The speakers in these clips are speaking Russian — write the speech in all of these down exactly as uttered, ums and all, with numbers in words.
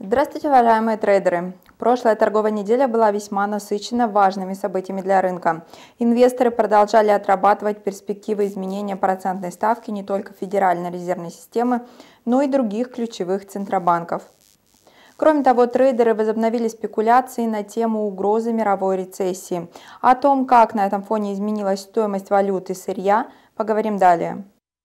Здравствуйте, уважаемые трейдеры! Прошлая торговая неделя была весьма насыщена важными событиями для рынка. Инвесторы продолжали отрабатывать перспективы изменения процентной ставки не только Федеральной резервной системы, но и других ключевых центробанков. Кроме того, трейдеры возобновили спекуляции на тему угрозы мировой рецессии. О том, как на этом фоне изменилась стоимость валюты и сырья, поговорим далее.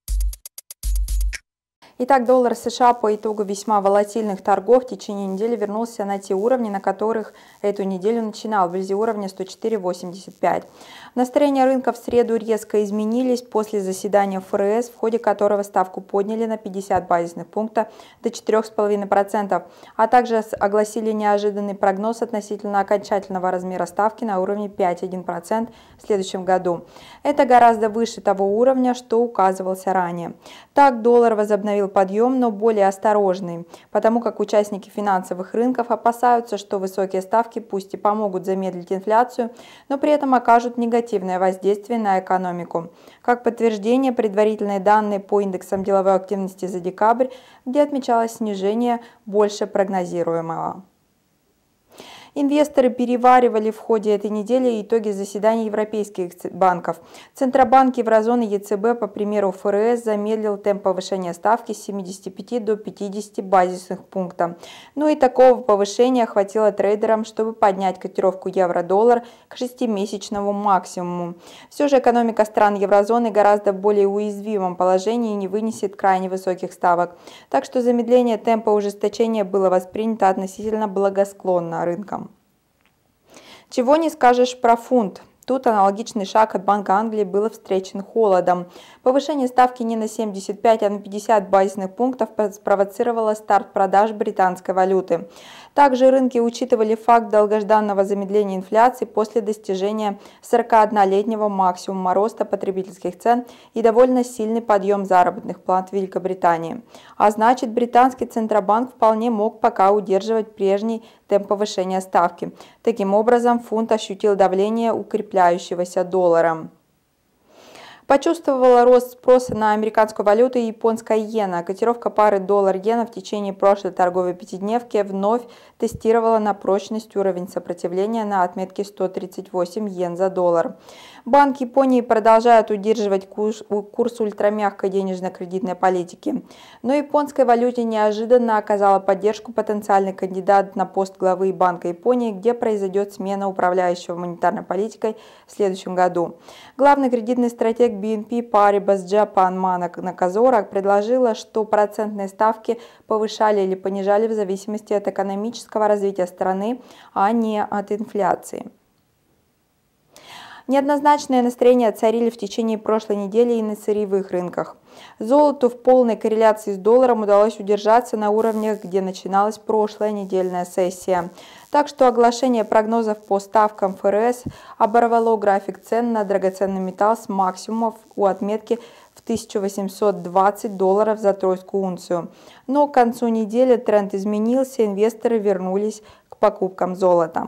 Итак, доллар США по итогу весьма волатильных торгов в течение недели вернулся на те уровни, на которых эту неделю начинал, вблизи уровня сто четыре восемьдесят пять. Настроения рынка в среду резко изменились после заседания эф эр эс, в ходе которого ставку подняли на пятьдесят базисных пунктов до четырёх с половиной процентов, а также огласили неожиданный прогноз относительно окончательного размера ставки на уровне пять целых одна десятая процента в следующем году. Это гораздо выше того уровня, что указывался ранее. Так, доллар возобновил подъем, но более осторожный, потому как участники финансовых рынков опасаются, что высокие ставки пусть и помогут замедлить инфляцию, но при этом окажут негативное воздействие на экономику. Как подтверждение, предварительные данные по индексам деловой активности за декабрь, где отмечалось снижение больше прогнозируемого. Инвесторы переваривали в ходе этой недели итоги заседаний европейских банков. Центробанк еврозоны е цэ бэ, по примеру эф эр эс, замедлил темп повышения ставки с семидесяти пяти до пятидесяти базисных пунктов. Ну и такого повышения хватило трейдерам, чтобы поднять котировку евро-доллар к шестимесячному максимуму. Все же экономика стран еврозоны гораздо более уязвимом положении и не вынесет крайне высоких ставок. Так что замедление темпа ужесточения было воспринято относительно благосклонно рынком. Чего не скажешь про фунт. Тут аналогичный шаг от Банка Англии был встречен холодом. Повышение ставки не на семьдесят пять, а на пятьдесят базисных пунктов спровоцировало старт продаж британской валюты. Также рынки учитывали факт долгожданного замедления инфляции после достижения сорокаоднолетнего максимума роста потребительских цен и довольно сильный подъем заработных плат в Великобритании. А значит, британский Центробанк вполне мог пока удерживать прежний темп повышения ставки. Таким образом, фунт ощутил давление укрепляющегося доллара. Почувствовала рост спроса на американскую валюту и японская иена. Котировка пары доллар-иена в течение прошлой торговой пятидневки вновь тестировала на прочность уровень сопротивления на отметке сто тридцать восемь йен за доллар. Банк Японии продолжает удерживать курс, курс ультрамягкой денежно-кредитной политики. Но японской валюте неожиданно оказала поддержку потенциальный кандидат на пост главы Банка Японии, где произойдет смена управляющего монетарной политикой в следующем году. Главный кредитный стратег би эн пи Paribas Japan Mana Nakazora предложила, что процентные ставки повышали или понижали в зависимости от экономического развития страны, а не от инфляции. Неоднозначные настроения царили в течение прошлой недели и на сырьевых рынках. Золоту в полной корреляции с долларом удалось удержаться на уровнях, где начиналась прошлая недельная сессия. Так что оглашение прогнозов по ставкам эф эр эс оборвало график цен на драгоценный металл с максимумов у отметки в тысячу восемьсот двадцать долларов за тройскую унцию. Но к концу недели тренд изменился, инвесторы вернулись к покупкам золота.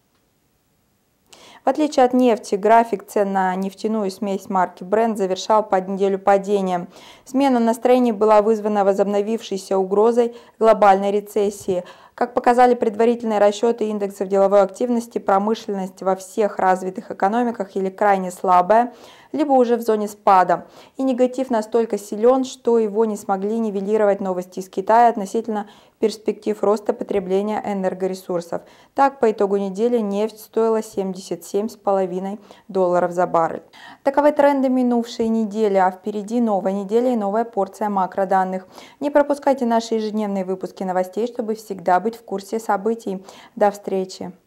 В отличие от нефти, график цен на нефтяную смесь марки Brent завершал под неделю падения. Смена настроений была вызвана возобновившейся угрозой глобальной рецессии. Как показали предварительные расчеты индексов деловой активности, промышленность во всех развитых экономиках или крайне слабая, либо уже в зоне спада. И негатив настолько силен, что его не смогли нивелировать новости из Китая относительно перспектив роста потребления энергоресурсов. Так, по итогу недели нефть стоила семьдесят семь с половиной долларов за баррель. Таковы тренды минувшей недели, а впереди новая неделя и новая порция макроданных. Не пропускайте наши ежедневные выпуски новостей, чтобы всегда быть в курсе событий. До встречи!